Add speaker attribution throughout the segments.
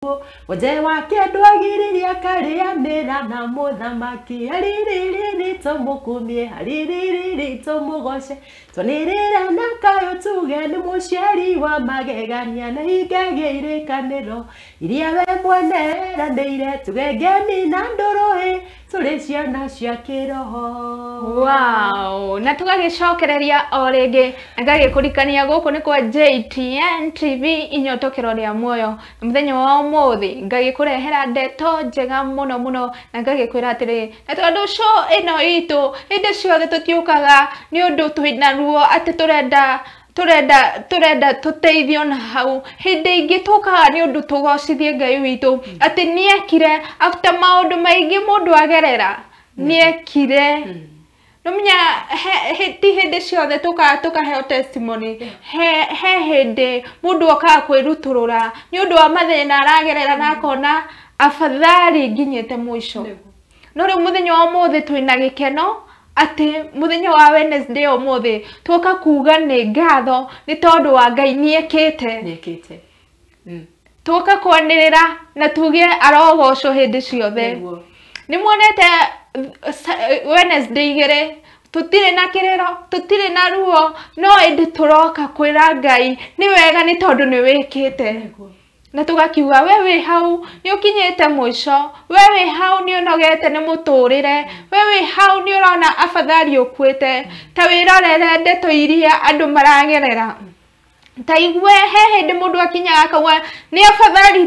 Speaker 1: Oje wake ndwagiriria karianira na muthamaki haririri tumukumie haririri tumugoce tonirira na kayo tuge ni muciari wa magegania na higageire kaniro iria we mwene randeire tugegeni na ndorohe turi ciana cia kiroho.
Speaker 2: Wow, na tugagicokereria o ringi ngagikurikania guku ni kwa JTN TV inyotokero ria muoyo muthenya wa umuthi ngagikurehera ndeto njega muno muno na ngagikwira atiri na tondu show ino itu inde ciothe tutiukaga ni undu twina ruo ati turenda tuteithio na hau hindi ingi tukaga ni undu tugocithie Ngai witu ati niekire after maundu maingi mundu agerera niekire Nomnya hindi ciothe tukaheo testimony he hindi mundu oka kwiruturura ni undu wa mathina aragerera na kona afadhali nginyete mwisho no riu muthenya wa umuthi twina gikeno ati muthenya wa Wednesday umuthi tuka kuga ni ngatho ni tondu wa Ngai niekite tuka kwanirira na tuge arogoco hindi ciothe ni muonete Wednesday igere tutire na kirero tutire na ruo no indi turoka kwira Ngai ni wega ni tondu ni wikite na tugakiuga wewe hau ni ukinyete mwisho wewe hau ni unogete ni muturire wewe hau ni urona afadhali ukwite ta wirorere ndeto iria andu maragerera taigwe he hindi mundu akinyaga kawa ni afadhali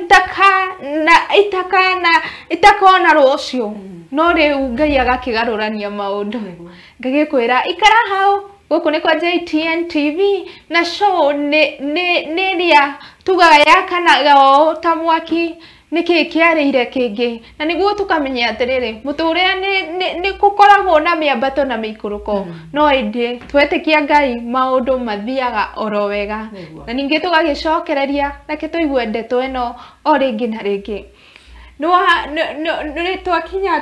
Speaker 2: itakona rucio no riu Ngai agakigarurania maundu ngagikwira ikara hau guku ni kwa JTN TV na show ni ria tugaya kana gao tamwaki niki kiarire kingi na niguo tukamenya atiriri muturire ni kukoragwo na miambato na mikuruko no indi twetikia Ngai maundu mathiaga oro wega na ningi tugagicokereria reke tuigue ndeto ino o ringi na ringi no twakinya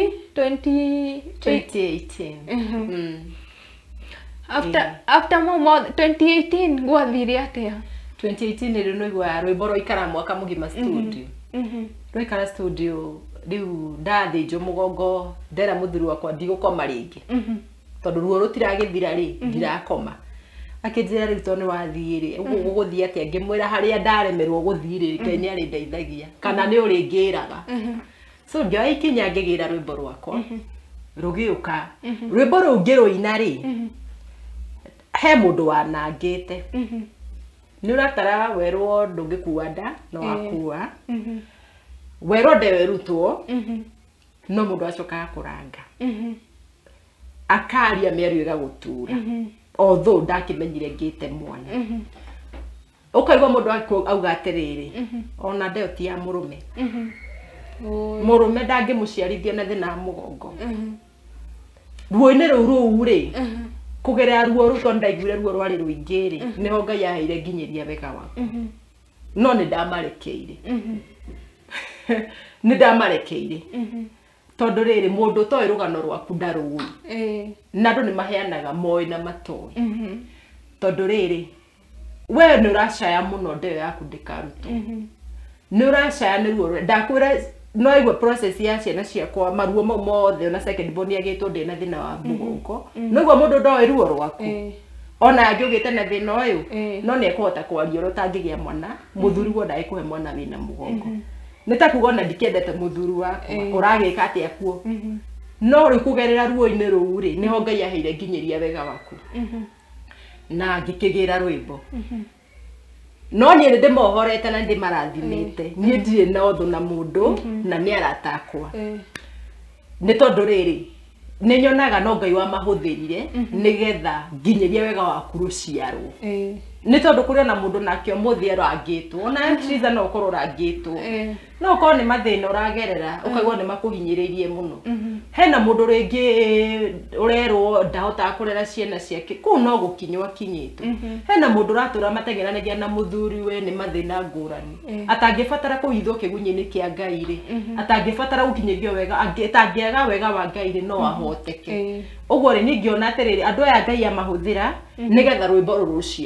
Speaker 1: 2018
Speaker 2: after mo 2018 gwathire atia
Speaker 1: 2018 ni no igwa rwimbo ro ikara mwaka mugima studio rwikara studio riu ndathinjo mugongo ndera muthuru wakwa ndigukoma ringi tondu ruo rutiragithira ri ndirakoma akinjira riu toni wathiri uguguthii atia ngimwira haria ndaremerwo guthiri Kenya ari ndeithagia kana ni uri ngiraga so ndio ikinya ngigira rwimbo rwakwa rugiuka rwimbo ru ngiruina ri he mundu wanangite ni uratara werwo ndungikuwa nda no akua werwo ndewerutwo no mundu acoka kuranga akaria mĩario igagutura although ndakimenyire ngite mwana ukaigwa mundu auga atiriri ona ndeo ti ya murume murume ndangimuciarithia na thina mugongo ruo-ini ruu ri kugerera ruo ruto ndaiguire ruo rwari ruingiri niho Ngai yaheire nginyiria wega waku no ni ndamarekeire ni ndamarekeire tondu riri mundu toy rugano rwaku ndarui na andu ni maheanaga moi na matoi tondu riri we ni uracaya muno ndeo yaku ndikaruto ni uracaya ni ruo ndakwira no igwe process ya ciana ciakwa maruo mothe na second born agitwo ndina thina wa mugongo no igwe mundu ndoe ruo rwaku ona angigite na thina uyu no ni ekũhota kwaria rutangigia mwana muthuri wo ndaikuhe mwana wina mugongo ni ta kuga na ndikiendete muthuri wakwa uragika atia kuo no ri kugerera ruo-ini ruu ri niho Ngai aheire nginyiria wega waku na ngikigira rwimbo no ni ndimohorete na ndimarathimite ni ndire na otho na mundu na ni aratakwa ni tondu riri ni nyonaga no Ngai wa mahuthirire nigetha nginyiria wega waku ruciarwo ni tondu kuri na mundu nakio muthi rangitwo ona triza no korwo rangitwo no ko ni mathina uragerera ukaigwa ni makuhinyiririe muno hena mundu ringi urerwo ndahota kurera ciana ciake ku no gukinywa kinyitwo hena mundu ratura matengeranagia na muthuri we ni mathina ngurani atangibatara kuhithwo kigunyini kia Ngai ri atangibatara gukinyirio wega atangiaga wega wa Ngai ri no ahoteke uguo ri ningiona atiriri andu aya Ngai amahuthira nigetha rwimbo ruciarwo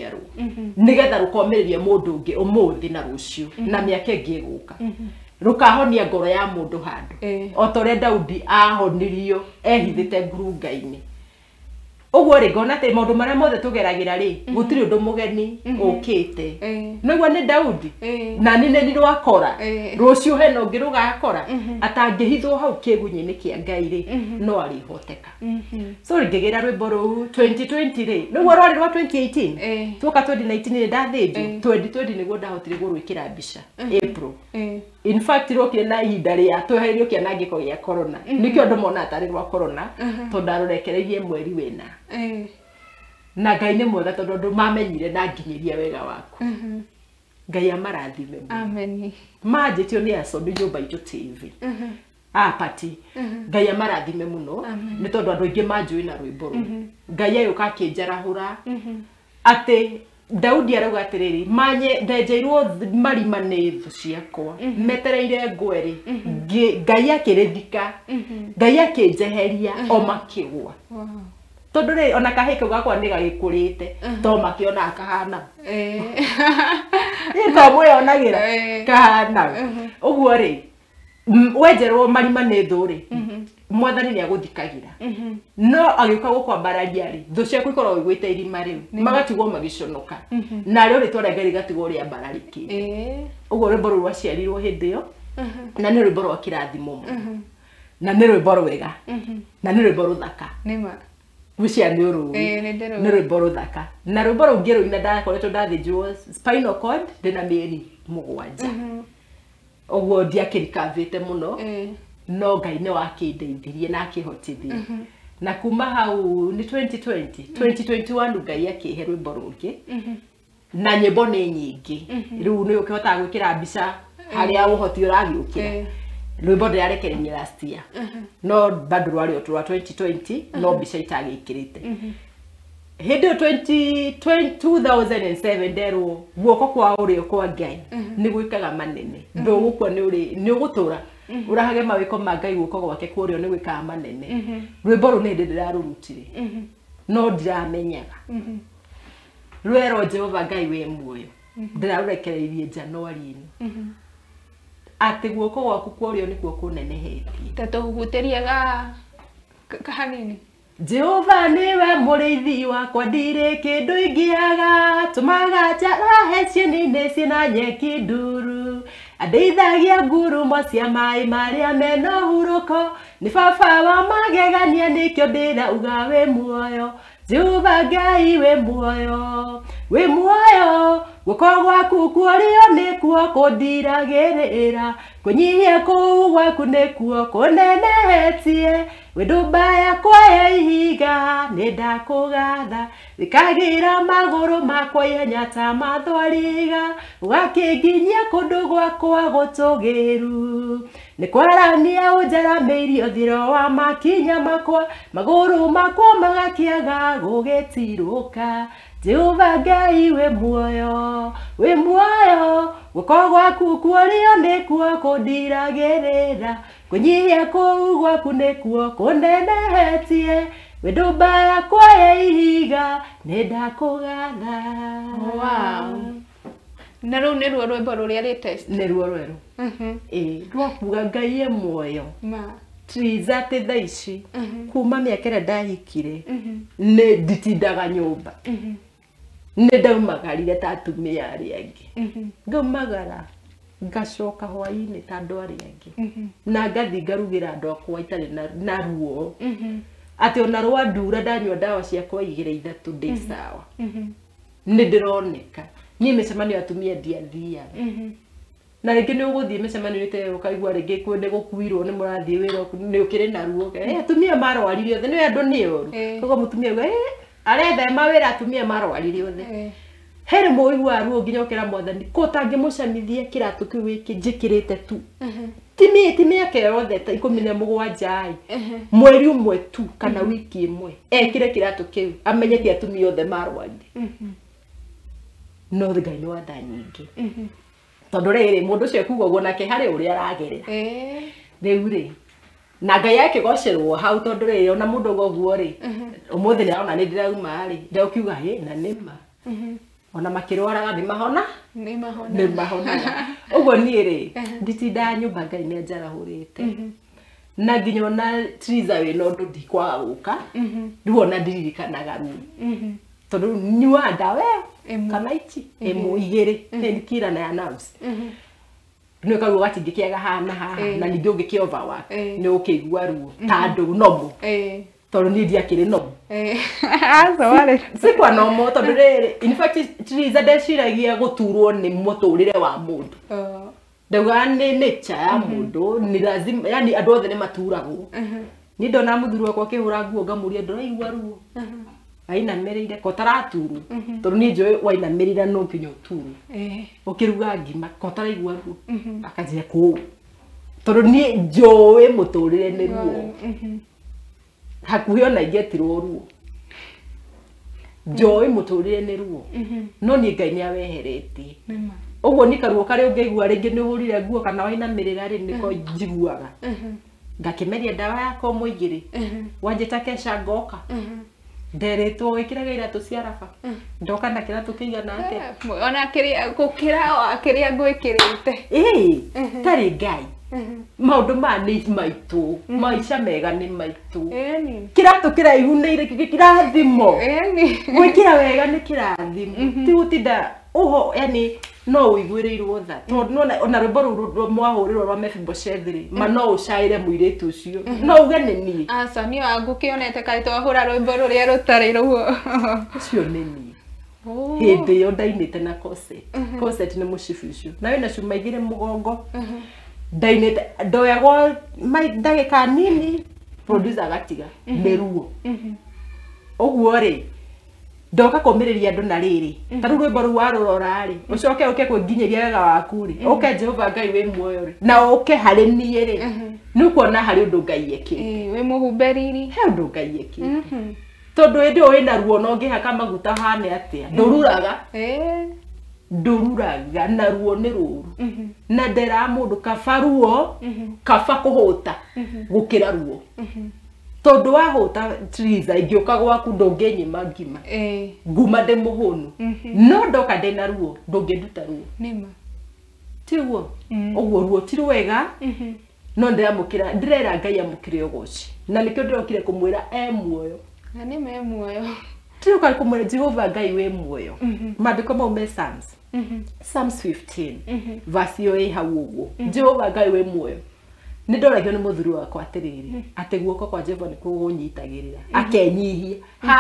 Speaker 1: nigetha rukomererie mundu ungi umuthi na rucio na miaka ingi guka rukahonia ngoro ya mundu handu o tore Daudi ahonirio ehithite ngurunga-ini uguo ri ngona te maundu maria mothe tugeragira ri gutiri undu mugeni ukite niguo ni Daudi na ni rwakora rucio hena ungi rugakora atangihithwo hau kigunyini kia Ngai ri no arihoteka so ngigira rwimbo ru 2020 ri niguo rwari rwa 2018 tuka 2019 ni ndathinjwo 2020 niguo ndahotire gurwikira mbica April in fact rokire na ihinda ria tweherio kianangiko gia corona nikio andu mona atari rwa corona to ndarurekereirie mweri wena na Ngai ni mwega tondu andu mamenyire na nginyiria wega waku Ngai amarathime
Speaker 2: amen
Speaker 1: manjitio ni acobi nyumba itu TV pati Ngai amarathime muno ni tondu andu ingi manjui na rwimbo ru Ngai ayuka akinjarahura ati Daudi arauga atiriri manye ndenjeirwo marima ni thu ciakwa metereire ngweri Ngai akirithika Ngai akinjeheria o makigwa tondu ri ona kahiko gakwa ni gagikurite to makiona akahana to mweyonagira kahana uguo ri wenjerwo marima ni thu ri mwathani ni aguthikagira no agiuka gukwambararia ri thu ciaku ikorwo igwite irima riu magatigwo magiconoka na rio ritwara Ngai rigatigwo ria mbarariki uguo rwimbo rwa ciarirwo hindi yo na ni rwimbo rwa kirathimo muno na ni rwimbo rwega na ni rwimbo ruthaka
Speaker 2: nima
Speaker 1: gucia ni uru ni rwimbo ruthaka na rwimbo rungi ruina ndakoretwo ndathinjwo spinal cord ndina mieri 7 uguo ndiakirikavite muno no Ngai ni wakindeithirie na akihotithie na kuma hau ni 2021 Ngai akihe rwimbo rungi na nyimbo ni nyingi riu ni ukihota gwikira mbica haria uhoti uragiukira rwimbo ndiarekereirie last year no bado rwari otu rwa 2020 no mbica itagikirite hindi 2007 nderwo guoko kwa urio kwa Ngai ni gwikaga manene ndugukwa ni ugutura urahage mawiko ma Ngai guoko gwake kurio ni gwikaga manene rwimbo ru ni ndirarurutire no ndiramenyaga rwero Jehova Ngai we muoyo ndirarurekereirie Januari-ini ati guoko gwaku kurio ni kuo kunenehetie
Speaker 2: tatuhutiriaga kahanini
Speaker 1: Jehova niwe murithi wakwa ndire kindu ingiaga tumaga njara cieni ciina nyeki nduru andeithagia ngurumo cia mai maria mena huruko ni baba wa magegania nikio ndirauga wi muoyo Jehova Ngai wi muoyo guoko gwaku kurio ni kuo kundiragirira kunyihia kuu gwaku ni kuo kunenehetie windu mbaya kwa ihiga ni ndakugatha wikagira maguru makwa ihenya ta mathwariga ugakinginyia kundu gwakwa gutugiru ni kwarania unjarameirio thiro wa makinya makwa maguru makwa magakiaga gugitiruka Jehova Ngai wi muoyo guoko gwaku kurio ni kuo kundiragirira kunyihia kuu gwaku ni kuo kunenehetie windu mbaya kwa ihiga ni ndakugatha
Speaker 2: na riu ni ruo rwimbo ruria latest
Speaker 1: ni ruo rweru rwakuga Ngai e muoyo trizate thaici kuma miaka ĩrĩa ndahikire ni nditindaga nyumba ni ndaumagarire ta atumia arĩa angĩ ngaumagara ngacoka hwaĩ-inĩ ta andũ arĩa angĩ na ngathi ngarugira andũ akwa itarĩ na ruo ati ona rwa ndura ndanyua ndawa ciakwa 2-3 ndi sawa ni ndironeka ni mĩcemanio atumia ndiathiaga na rĩngĩ nĩ ũgũthiĩ mĩcemanio ĩte ũkaigua rĩngĩ kwende gũkuirwo nĩ mũrathiĩ wĩra nĩ ũkĩrĩ na ruo atumia marwarire othe nĩ andũ nĩ ũru koguo mũtumia auga arethema wĩra atumia marwarire othe here mũigua ruo nginya ũkĩra mwathani ko tangĩmũcamithia kĩratũ kĩu gĩkĩ njĩkĩrĩte tu ti mĩaka yothe ta 17 mweri ũmwe tu kana wiki ĩmwe ekĩre kĩratũ kĩu amenye ti atumia othe marwarire no Ngai nĩ wa tha nyingĩ tondu riri mundu ucio kuga uguo nake hari uria aragerera riu ri na Ngai yake gocerwo hau tondu riri ona mundu uguo ri umuthi ni arona ni ndirauma ri ndaukiuga he na nima ona makirwaraga ni mahona uguo ni ri nditinda nyumba Ngai ni anjarahurite na nginya ona Triza we no ndikwaga guka ndiwona ndiririkanaga ruo tondu nyua ndawa kana ichi igiri painkiller na ya nerves no kaguo gatingĩkĩaga hana haha na ningĩ ũngĩkĩova wake nĩ ũkĩigua ruo ta andũ nomo tondu ni ndiakĩrĩ nomo sikwa nomo tondu rĩrĩ in fact Triza ndeciragia gũturwo nĩ mũtũrĩre wa mũndũ ndauga nĩ nature ya mũndũ ni lazima yani andũ othe nĩ maturagwo ni ndona mũthuri wakwa akĩhũra nguo ngamũria ndũraigua ruo ainamerire ko taraturu tondu ni njũĩ wainamerira no nginya ũturu ũkĩruga ngima ko taraigua ruo akanjia kũ tondu ni njũĩ mũtũrĩre nĩ ruo hakuhĩ ona ingĩetirwo ruo njũĩ mũtũrĩre nĩ ruo no ni Ngai nĩ aweheretie ũguo ni karuo karĩa ũngĩigua rĩngĩ nĩ ũhũrire nguo kana wainamerĩra rĩ nĩko njiguaga ngakĩmeria ndawa yakwa mũingĩrĩ wanjĩta kesha ngoka nderetwo wĩkĩraga iratũ cia raba ndoka na kĩratũ kĩigana atĩa
Speaker 2: ona kĩrĩa ngwĩkĩrĩte
Speaker 1: tarĩ Ngai maũndũ ma nĩ maitũ maica mega nĩ maitũ kĩratũ kĩraihu nĩ kĩrathimo gwĩkĩra wega nĩ kĩrathimo ti gũtinda uho yani no ũiguĩrĩirwo tha tondu ona rwĩmbo rũu mwahũrĩrwo rwa Mephibosheth rĩ ma no ũcaĩre mũirĩtu ũcio no uge nĩ niĩ
Speaker 2: aca niĩ ngũkĩonete kaĩ twahũra rwĩmbo rũrĩa rũtarĩ ruo
Speaker 1: ũcio nĩ niĩ hĩndĩ ĩyo ndainĩte na corset nĩ mũcibi ũcio na wĩna cuma igĩrĩ mũgongo ndainĩte ndoyagwo ndagĩka nini producer agatiga nĩ ruo ũguo rĩ ndoka kũmĩrĩria andũ na rĩrĩ tarũ rwĩmbo rũu warũrora rĩ ũcoke ũke kwĩnginyĩria wega waku rĩ ũke Jehova Ngai wĩ muoyo rĩ na ũke harĩ niĩ rĩ nĩ kuona harĩ ũndũ Ngai ekĩte
Speaker 2: wĩ mũhumberiri
Speaker 1: he ũndũ Ngai ekĩte tondu hĩndĩ ĩyo wĩna ruo no ngĩhaka maguta hane atĩa ndũruraga na ruo nĩ rũru na ndera mũndũ kaba ruo kaba kũhũta gũkĩra ruo tondu wahũta Triza ingĩũka gwaku ndũngĩnyima ngima nguma ndĩ mũhũnu no ndoka ndĩna ruo ndũngĩnduta ruo
Speaker 2: nĩma
Speaker 1: tiguo ũguo ruo ti rwega no ndĩrera Ngai amũkĩre ũgooci na nĩkĩo ndĩrokire kũmwĩra muoyo
Speaker 2: na nĩ me muoyo
Speaker 1: tũroka kũmwĩra Jehova Ngai wĩ muoyo maandĩko mau me Psalms 15 verse yo ĩ hau ũguo Jehova Ngai wĩ muoyo nĩ ndoragio nĩ mũthuri wakwa atĩrĩrĩ atĩ guoko kwa Jehova nĩ kũgũnyitagĩrĩra akenyihia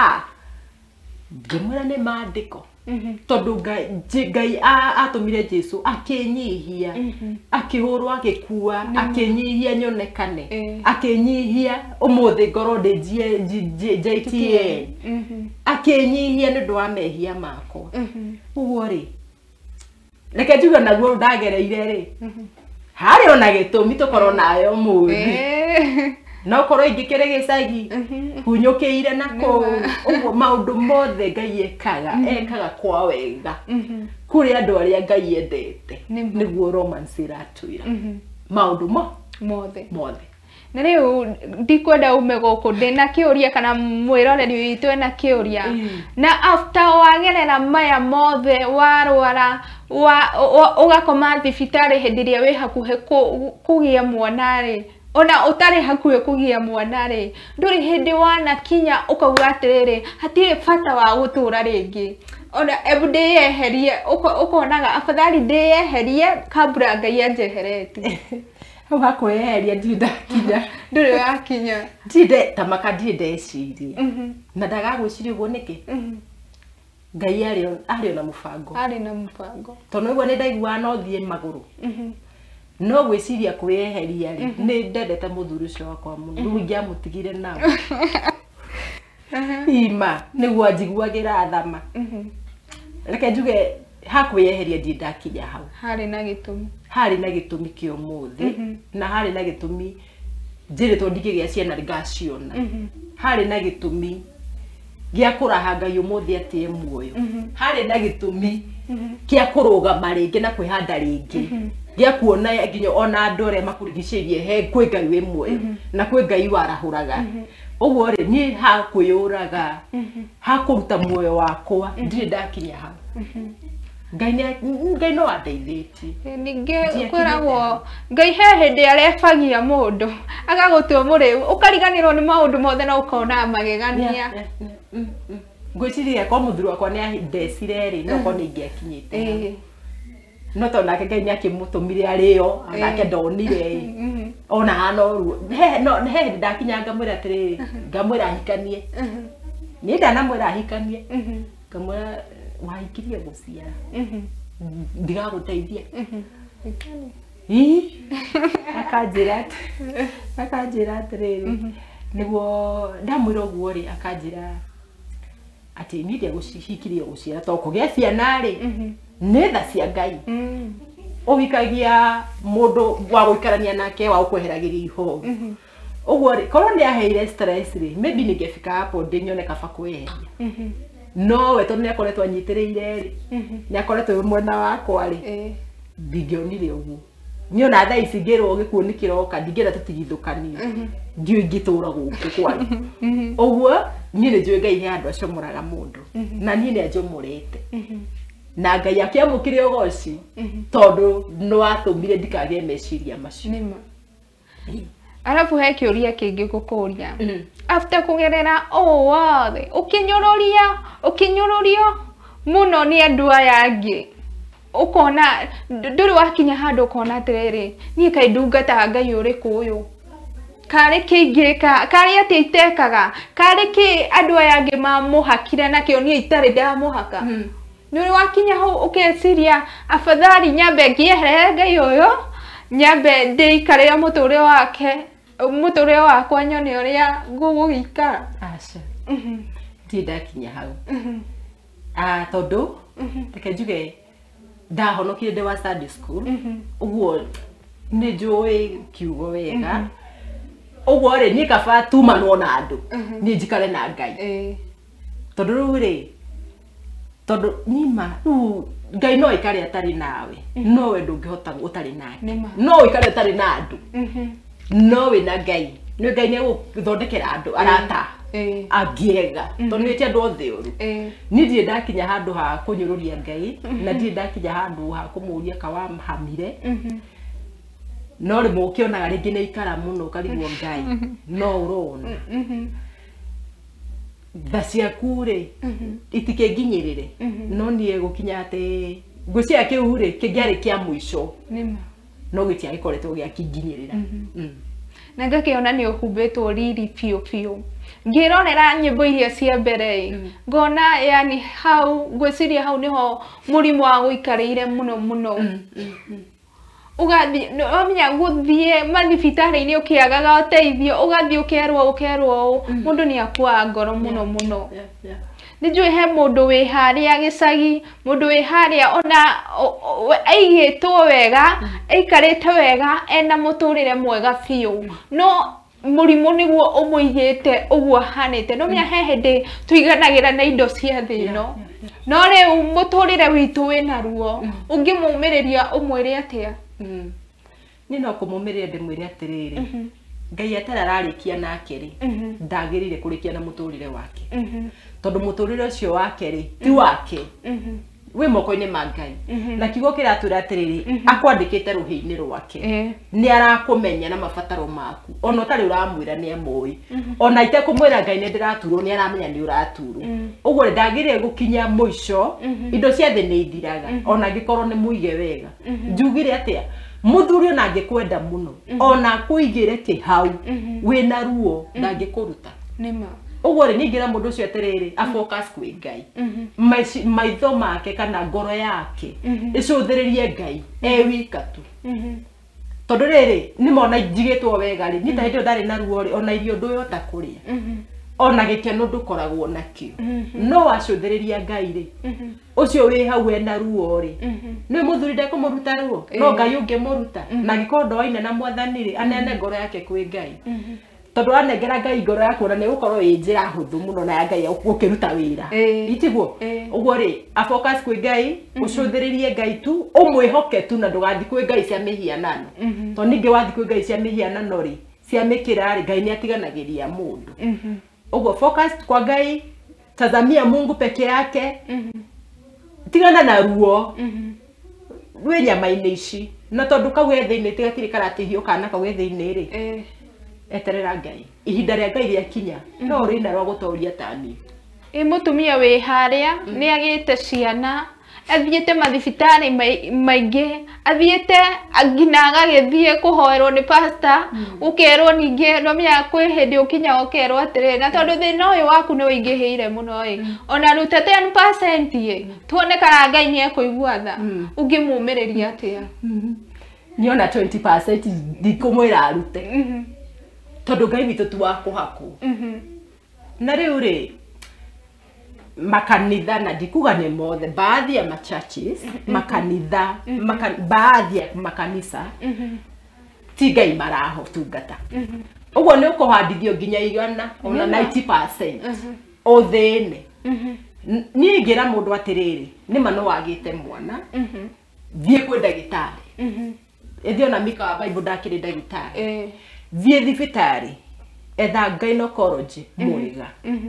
Speaker 1: ngĩmwĩra nĩ maandĩko tondu Ngai atũmire Jesu akĩnyihia akĩhũrwo agĩkua akĩnyihia nyonekane akĩnyihia ũmũthĩ ngoro ndĩ JTN akĩnyihia nĩ ũndũ wa mehia makwa ũguo rĩ reke njuge naguo ndagereire rĩ harĩ ona gĩtũmi tũkorwo nayo mũthĩ no korwo ingĩkĩrĩ gĩcagi hunyũkĩire na ũguo maũndũ mothe Ngai ekaga kwa wega kũrĩ andũ arĩa Ngai endete nĩguo romance iratwĩra maũndũ mothe
Speaker 2: na rĩu ndikwenda ume gũkũ ndĩna kĩũria kana mwĩroreri witũ ena kĩũria na after wagerera maya mothe warwara ũgakoma thibitarĩ hĩndĩ ĩrĩa wĩ hakuhĩ kũgĩa mwana rĩ ona ũtarĩ hakuhĩ kũgĩa mwana rĩ ndũrĩ hĩndĩ wanakinya ũkauga atĩrĩrĩ hatirĩ bata wa gũtũra rĩngĩ ona ebu ndĩyeherie ũkonaga afadhali ndĩyeherie kabla Ngai anjeheretie
Speaker 1: hau hakwĩyeheria ndakinya
Speaker 2: ndũrĩ wakinya
Speaker 1: tamaka ndirĩ ndeciria na ndagagwĩciria ũguo nĩkĩ Ngai arĩ na mũbango tondũ ũguo nĩ ndaiguaga no thiĩ magũrũ no gwĩciria kwĩyeheria rĩ nĩ ndendete mũthuri ũcio wakwa mũno rĩu ingĩamũtigire nawe ima nĩguo anjiguagĩra thama reke njuge hakwĩyeheria ndirĩ ndakinya hau harĩ na gĩtũmi kĩa ũmũthĩ na harĩ na gĩtũmi njĩrĩtwo ndingĩgĩa ciana ngaciona harĩ na gĩtũmi gĩa kũraha Ngai ũmũthĩ atĩ muoyo harĩ na gĩtũmi gĩa kũrũgama rĩngĩ na kwĩhanda rĩngĩ gĩa kuona nginya ona andũ arĩa makũrigicĩirie he kwĩ Ngai wĩ muoyo na kwĩ Ngai warahũraga ũguo rĩ niĩ hakwĩyũraga hakũruta muoyo wakwa ndirĩ ndakinya hau ngai no andeithĩtie
Speaker 2: ningĩ kwĩragwo ngai he hĩndĩ arebagia mũndũ agagutua mũrĩu ũkariganĩrwo nĩ maũndũ mothe na ũkona magegania
Speaker 1: ngwĩciria kwa mũthuri wakwa nĩ andecire rĩ no ko nĩ ingĩakinyĩte no tondũ nake ngai nĩ akĩmũtũmire arĩo nake ndonire ona hanoruo he hĩndĩ ndakinya ngamwĩra atĩrĩrĩ ngamwĩra ahikanie niĩ ndanamwĩra ahikanie ngamwĩra wahikirie gũciara ndigagũteithia akanjĩra atĩrĩrĩ nĩguo ndamwĩra ũguo rĩ akanjĩra atĩ niĩ ndiagũhikirie gũciara tondũ kũgĩa ciana rĩ nĩ tha cia Ngai ũhikagia mũndũ wa gũikarania nake wa gũkweheragĩria ihoru ũguo rĩ korwo nĩ aheire stress rĩ maybe nĩngefika hapo ndĩnyone kaba kwĩyeria no we tondũ nĩ akoretwo anyitĩrĩire rĩ nĩ akoretwo mwena wakwa rĩ ndingĩonire ũguo niĩ ona thaa ici ngĩrwo gĩkuũ nĩ kĩroka ndingĩenda tũtigithũkanie ndiũ ingĩtũra gũkũ kwanyu ũguo niĩ nĩ njũĩ Ngai he andũ acomoraga mũndũ na niĩ nĩ anjomorete na Ngai akĩamũkire ũgoci tondũ nĩ watũmire ndikagĩe meciria macio
Speaker 2: arabu he kĩũria kĩngĩ gũkũria after kũgerera wothe ũkĩnyũrũrio mũno nĩ andũ aya angĩ ukona nduri wakinya handu ukona atiriri nie kai ndungata Ngai uriku uyu kare kingika kare ati itekaga kare ki andu aya angi mamuhakire nakio nie itari ndamuhaka nduri wakinya ho ukeciria afadhali nyambe ngiehere Ngai uyu nyambe ndeikare muture wakwa nyone uria ngugikara
Speaker 1: aca tindakinya hau tondu reke njuge ndahonokire ndi wa Sunday school uguo ni njui kiugo wega uguo ri ni kaba tumanwo na andu ni njikare na Ngai tondu riu ri tondu nima Ngai no ikare atari nawe no we ndungihota utari nake no ikare atari na andu no we na Ngai ni Ngai ni guthondekera andu arata agiega tondu ni andu othe uru ni ndie ndakinya handu ha kunyururia Ngai na ndie ndakinya handu ha kumuria kawa hamire no ri mukionaga ringi ni ikara muno karigwo Ngai no urona thaciaku ri itikenginyirire no nie gukinya ati ngucia kiu ri kingiari kia muico no gitia gikoretwo giakinginyirira
Speaker 2: na ngakiona ni uhumbetwo riri piu ngirorera nyimbo iria cia mbere ngona yani hau ngwiciria hau niho murimo wa guikarire muno ugathi omenya guthie mathibitari-ini ukiagaga uteithio ugathi ukerwo mundu ni akua ngoro muno nijue he mundu wi haria gicagi mundu wi haria ona aigitwo wega aikarite wega ena muturire mwega fiu no murimu niguo umuigite uguo hanite no menya he hindi tuiganagira na indo cia thino no riu muturire witu wina ruo ungimumiriria umwire atia
Speaker 1: ni no kumumiria ndimwire atiriri Ngai atararikia nake ri ndagirire kurikia na muturire wake tondu muturire ucio wake ri ti wake we moko-ini ma Ngai na kiugo kiratura atiriri akwandikite ruhi-ini rwake ni arakumenya na mabataro maku ona utari uramwira ni amoi ona ite kumwira Ngai ni ndiraturwo ni aramenya ni uraturwo uguo ndagirire gukinya muico indo cia thi ni ithiraga ona ngikorwo ni muige wega njugire atia muthuri ona angikwenda muno ona kuigire ki hau wina ruo ndangikuruta
Speaker 2: nima
Speaker 1: uguo ri ningira mundu ucio atiriri afocus kwi Ngai maitho make kana ngoro yake icuthiririe Ngai wikatu tondu riri ni mona njigitwo wega ri ni ta hindi ndari na ruo ri ona irio nduyota kuria ona gikeno ndukoragwo nakio no wacuthiriria Ngai ri ucio wi hau ena ruo ri ni muthuri ndekumuruta ruo no Ngai ungimuruta na gikondo waine na mwathani ri anene ngoro yake kwi Ngai tondu anengera Ngai ngoro yaku na ni gukorwo i njira huthu muno na Ngai ukiruta wira itiguo uguo ri afocus kwi Ngai ucuthiririe Ngai tu umwihoke tu na ndugathi kwi Ngai cia mihianano tondu ningi wathi kwi Ngai cia mihianano ri cia mikira ri Ngai ni atiganagiria mundu uguo focus kwa Ngai tazamia Mungu peke yake tigana na ruo we nyama-inĩ ici na tondu kau ge thĩinĩ tigatire karatihio kana kau ge thĩinĩ ri eterera Ngai ihinda rĩa Ngai rĩakinya no rĩna rwa gũtoria tani
Speaker 2: mutumia wi haria ni agite ciana athiete mathibitari maingi athiete ngina agagithie kuhoerwo ni pastor ukerwo ninge no mya kwi hindi ukinya ukerwo atire na tondu thina uyu waku ni uingihiire muno ona rutete 10% tuone kana Ngai ni ekuigua tha ungimumiriria atia
Speaker 1: niona 20% ndikumwira arute tondu Ngai witu tu wa kuhaku na riu ri makanitha na ndikuga ni mothe baadhi ya churches makanitha baadhi ya makanisa ti Ngai maraho tungata uguo ni ukuhandithio nginya igana ona 90% o thine ni ngira mundu atiriri ni mano wagite mwana thie kwi ndagitari ethio na mika wa Bible ndakiri ndagitari thie thibitari etha gynecology mwega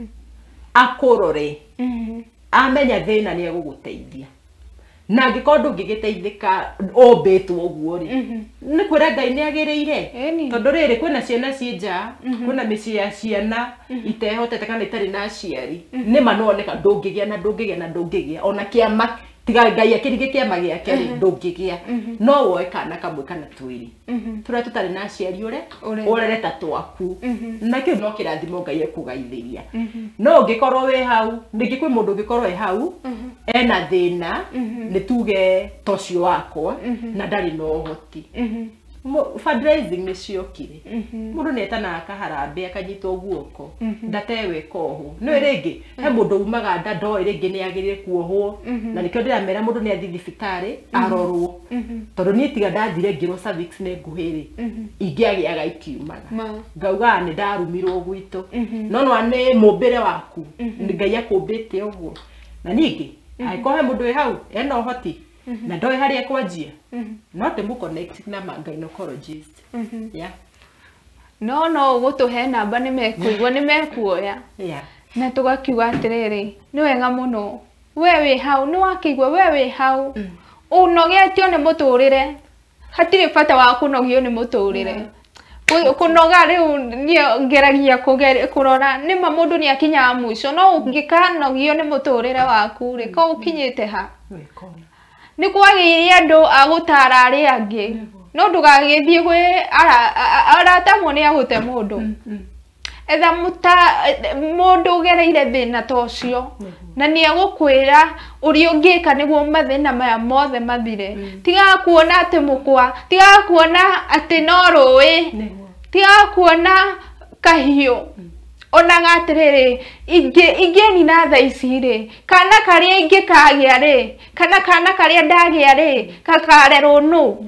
Speaker 1: akurore amenya thina ni eguguteithia na ngiko ndungigiteithika ombetwo uguo ri ni kwira Ngai ni agiriire tondu riri kwina ciana cienja kwina micii ya ciana itehotete kana itari na aciari ni manoneka ndungigia ona kiama tiga Ngai akirige kiama giake ndungigia no woe kana kamwe kana twiri turia tutari na aciari urereta twaku na kiu no kirathimo Ngai ekugaithiria no ngikorwo we hau ndingi kwi mundu ngikorwo we hau ena thina ni tuge tocio wakwa na ndari no hoti fundraising ni ciokire mundu netana akaharambe akanyitwo guoko ndatewe koho no ringi he mundu umaga nda ndoi ringi ni agirire kuohwo na nikio ndiramera mundu ni athi thibitari arorwo tondu ni tiga ndathire ngiro cervix ni nguhiri ingiagiaga ikiumaga ngauga ni ndarumirwo gwitu no no ane mumbire waku ni Ngai akumbite uguo na ningi aiko he mundu we hau ena uhoti na ndoi hari ekwanjia no te mu connect na gynecologist
Speaker 2: no gutuhe namba ni mekuigwa ni mekuoya na tugakiuga atiriri ni wega muno we wi hau ni wakigwa we wi hau unogetio ni muturire hatire bata wa kunogio ni muturire kunoga riu ni ngeragia kurora ni mundu ni akinya mwisho no ungikanogio ni muturire waku ri ko ukinyite ha ni kwagire andu agutara ari angi no ndugagithie gwe aratamwo ni agute mundu etha mundu gereire thina tocio na ni agukwira uri ungika niguo mathina maya mothe mathire tiga kuona ati mukwa tiga kuona ati no rui tiga kuona kahio ona gatiriri ingeni na tha ici ri kana karia ingikagia ri kana karia ndagia ri kakarerwo nu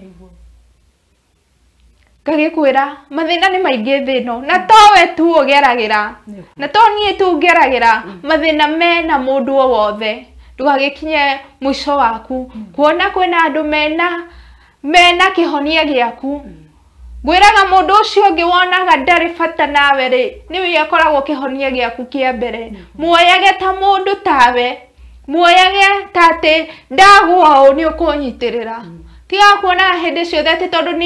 Speaker 2: ngagikwira mathina ni maingi thino na towe tu ugeragira na to nie tu ngeragira mathina mena mundu wothe ndugagikinye mwisho waku kuona kwina andu mena kihonia giaku gwiraga mundu ucio ungi wonaga ndari bata nawe ri niwe akoragwo kihonia giaku kia mbere muoyage ta mundu tawe muoyage tate ndagwa u ni ukunyitirira tiga kuona hindi ciothe ati tondu ni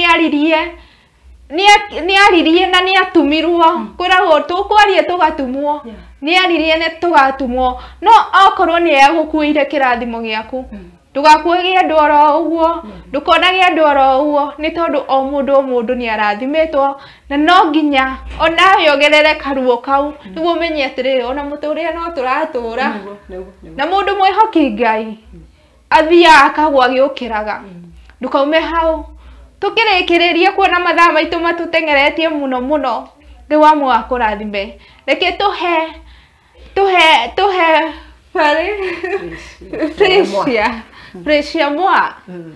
Speaker 2: aririe na ni atumirwo kwiragwo tukwarie tugatumwo ni aririe ne tugatumwo no okorwo ni egukuire kirathimo giaku ndugakuogie andu oro uguo ndukonagie andu oro uguo ni tondu o mundu ni arathimitwo na no nginya ona yogerere karuo kau niguo menye atiri ona muturire no turatura na mundu mwihoki Ngai athia akagwa agiukiraga ndukaume hau tukirikiriria kuona mathaa maitu matutengeretie muno riu amwe akurathime reke tuhe pare Precious mwa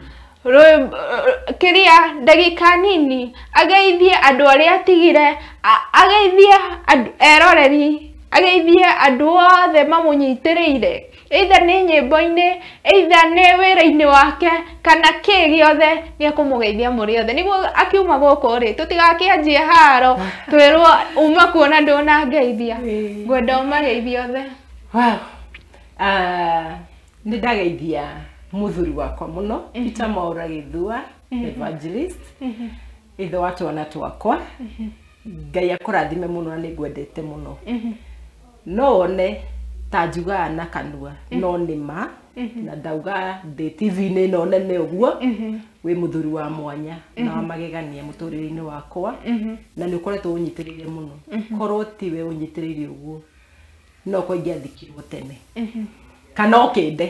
Speaker 2: kiria ndagika nini ageithie andu aria atigire ageithie eroreri ageithie andu othe mamunyitiriire either ni nyimbo-ini either ni wira-ini wake kana ki giothe ni akumugeithia muri othe niguo akiuma guku ri tutigakianjie haro twirwo uma kuona ndona ngeithia ngwenda umageithia othe.
Speaker 1: Wow. nĩ ndageithia mũthuri wakwa mũno Peter Mwaura Gĩthua evangelist ithe wa twana twakwa Ngai akũrathime mũno na nĩngwendete mũno no one ta njugaga na kanua no nĩma na ndauga ndĩ TV-inĩ no nene ũguo wĩ mũthuri wa mwanya na wa magegania mũtũrĩre-inĩ wakwa na nĩ ũkoretwo ũnyitĩrĩire mũno korwo tiwe ũnyitĩrĩire ũguo no ko ingĩathikirwo tene kana ũkĩnde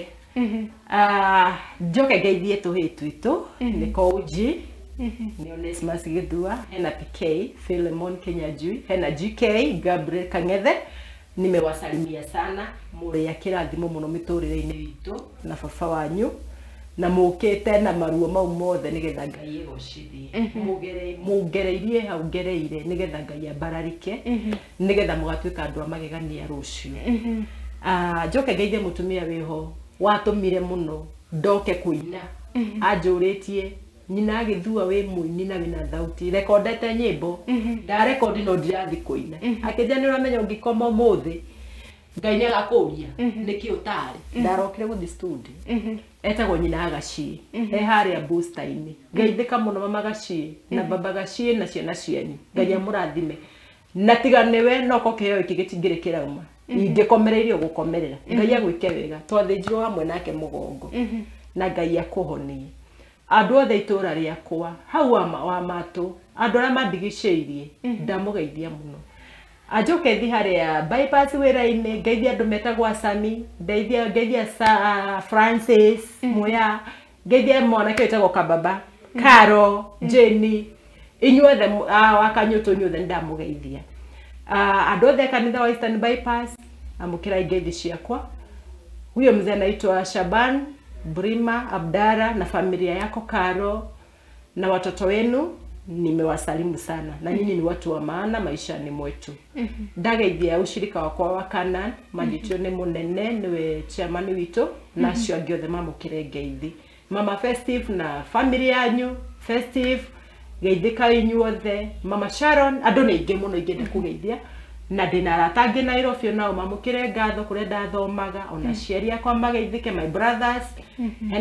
Speaker 1: njoke ngeithie tũhĩĩ twitũ nĩ Koji nĩ Onesmus Gĩthua hena PK Philemon Kenyanjui hena GK Gabriel Kang'ethe nimewasalimia sana mũrĩa kĩrathimo mũno mĩtũrĩre-inĩ witũ na baba wanyu na mũkĩte na maruo mau mothe nĩgetha Ngai egocithie mũngereirie hau ngereire nĩgetha Ngai ambararike nĩgetha mũgatuĩka andũ a magegania rũciũ njoke ngeithie mũtumia wĩho watũmire mũno ndoke kũina anjũrĩtie nyina Gĩthua wĩ mũini na wĩna thauti rekondete nyĩmbo ndarekondi no ndirathi kũina akĩnja nĩ ũramenya ũngĩkoma ũmũthĩ Ngai nĩ agakũria nĩkĩ ũtarĩ ndarokire gũthi studio etagwo nyina Gachie harĩa booster-inĩ ngeithĩka mũno mama Gachie na baba Gachie na ciana cianyu Ngai amũrathime na tiga nĩwe no ko kĩheo iki gĩtingĩrĩ kĩrauma ingĩkomereirio gũkomerera Ngai agwĩke wega twathĩnjirwo hamwe nake mũgongo na Ngai akũhonie andũ othe itũra rĩakwa hau wa matũ andũ arĩa mandigicĩirie ndamũgeithia mũno ajoke thi harĩa bypass wĩra-inĩ ngeithia andũ metagwo Sami ngeithia Francis Muya ngeithia mwanake wĩtagwo Kababa Karo Jenny inyuothe wakanyũtũ inyuothe ndamũgeithia andũ othe kanitha wa Eastern Bypass amũkĩrai ngeithi ciakwa huyo mzee anaitwa Shaban Brima Abdara na familia yako Karo na watoto wenu nimewasalimu sana na nyinyi ni watu wa maana maishani mwetu ndageithia ushirika wakwa wa Canaan majitio nĩ mũnene niwe chairman witũ na acio angĩ othe mamũkĩre ngeithi mama Festive na family yanyu Festive geithĩka inyuothe mama Sharon andũ nĩ aingĩ mũno ingĩenda kũgeithia na ndĩna arata angĩ Nairobi nao mamũkĩre ngatho kũrĩa ndathomaga ona ciari akwa mageithĩke my brothers